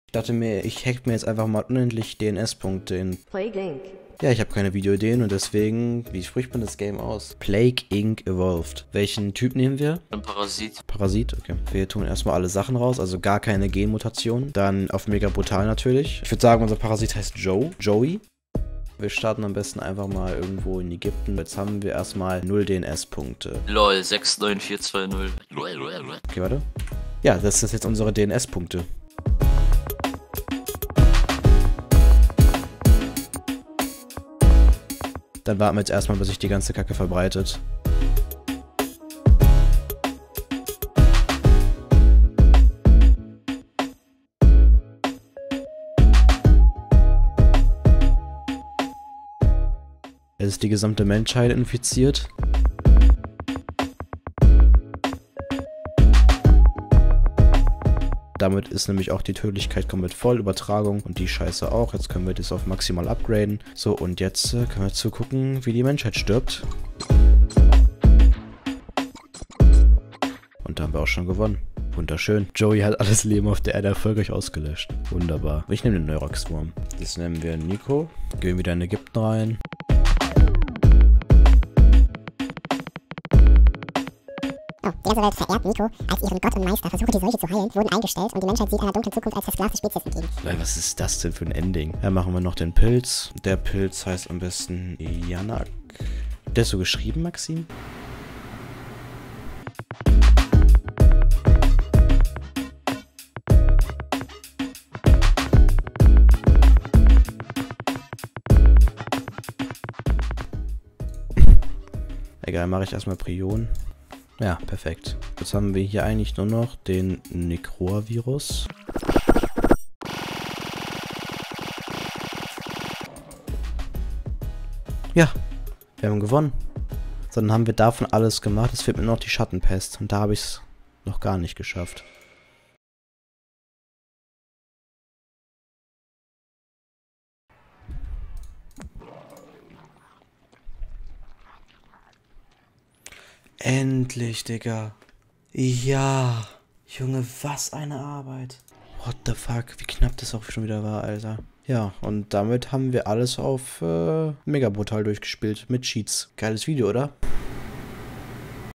Ich dachte mir, ich hack mir jetzt einfach mal unendlich DNS-Punkte in... Plague Inc. Ja, ich habe keine Videoideen und deswegen, wie spricht man das Game aus? Plague Inc. Evolved. Welchen Typ nehmen wir? Ein Parasit. Parasit, okay. Wir tun erstmal alle Sachen raus, also gar keine Genmutation. Dann auf mega brutal natürlich. Ich würde sagen, unser Parasit heißt Joey. Wir starten am besten einfach mal irgendwo in Ägypten. Jetzt haben wir erstmal 0 DNS-Punkte. Lol, 69420. Okay, warte. Ja, das ist jetzt unsere DNS-Punkte. Dann warten wir jetzt erstmal, bis sich die ganze Kacke verbreitet. Es ist die gesamte Menschheit infiziert. Damit ist nämlich auch die Tödlichkeit komplett voll, Übertragung und die Scheiße auch. Jetzt können wir das auf maximal upgraden. So, und jetzt können wir zugucken, wie die Menschheit stirbt. Und da haben wir auch schon gewonnen. Wunderschön. Joey hat alles Leben auf der Erde erfolgreich ausgelöscht. Wunderbar. Ich nehme den Neurax-Wurm. Das nehmen wir Nico. Gehen wieder in Ägypten rein. Oh, die ganze Welt verehrt Nico als ihren Gott und Meister. Versuche, die Seuche zu heilen, wurden eingestellt und die Menschheit sieht einer dunklen Zukunft als versklavte Spezies entgegen. Was ist das denn für ein Ending? Ja, machen wir noch den Pilz. Der Pilz heißt am besten Janak. Der ist so geschrieben, Maxim? Egal, mache ich erstmal Prion. Ja, perfekt. Jetzt haben wir hier eigentlich nur noch den Necroa-Virus. Ja, wir haben gewonnen. So, dann haben wir davon alles gemacht. Es fehlt mir noch die Schattenpest. Und da habe ich es noch gar nicht geschafft. Endlich, Digga. Ja. Junge, was eine Arbeit. What the fuck, wie knapp das auch schon wieder war, Alter. Ja, und damit haben wir alles auf Mega brutal durchgespielt mit Cheats. Geiles Video, oder?